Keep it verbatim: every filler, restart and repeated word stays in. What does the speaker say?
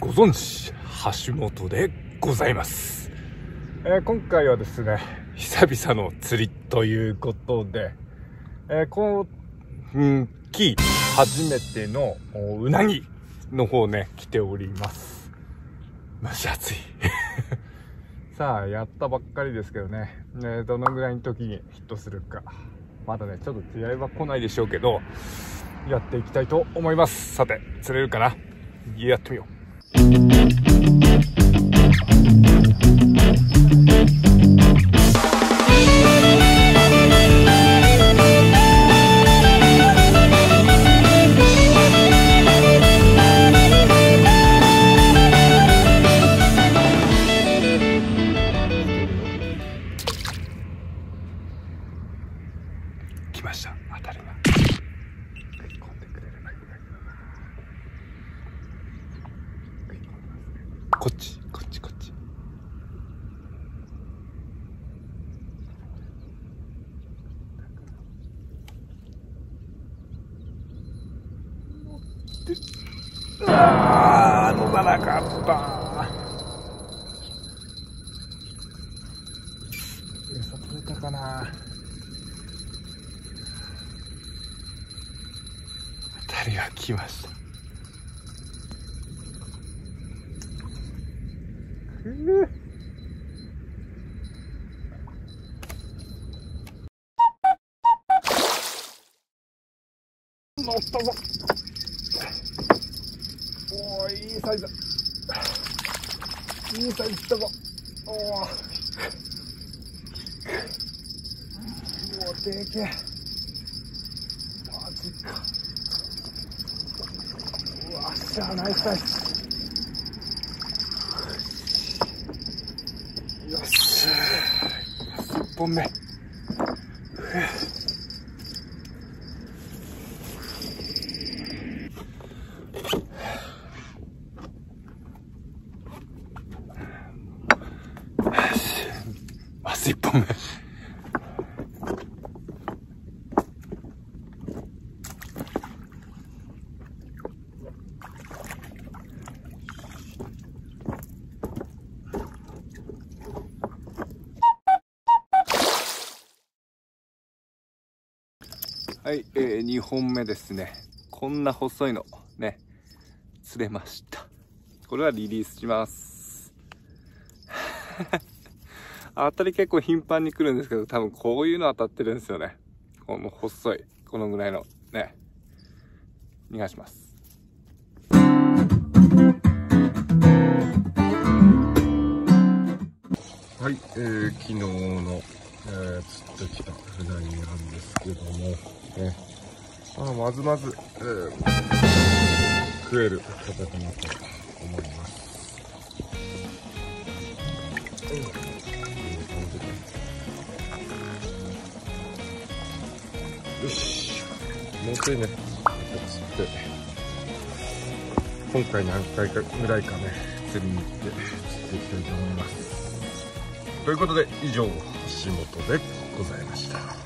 ご存知橋本でございます。えー、今回はですね、久々の釣りということで、えー、今季初めてのうなぎの方ね来ております。蒸し暑いさあやったばっかりですけどね、ねどのぐらいの時にヒットするかまだねちょっと釣り合いは来ないでしょうけど、やっていきたいと思います。さて釣れるかな、やってみよう。来ました、当たりが食い込んでくれればいいんだけど、こっちこっちこっち。あー、乗らなかった。餌取れたかな。当たりが来ました。くぅ乗ったぞ。おー、いいサイズ、いいサイズ来たぞ。おー、うお、でけえ、マジか。うわっしゃー、ナイスサイズ。よっしゃー、いっぽんめ。まずいっぽんめ。はい、えー、にほんめですね。こんな細いのね釣れました。これはリリースします当たり結構頻繁に来るんですけど、多分こういうの当たってるんですよね。この細いこのぐらいのね、逃がします。はい、えー、昨日の、えー、釣ってきたうなぎなんですけども、ね、あまずまず、えー、食える形かなと思います。うん、いい感じで。よし、もうちょいね、釣って、今回何回かぐらいかね、釣りに行って釣っていきたいと思います。ということで以上、橋本でございました。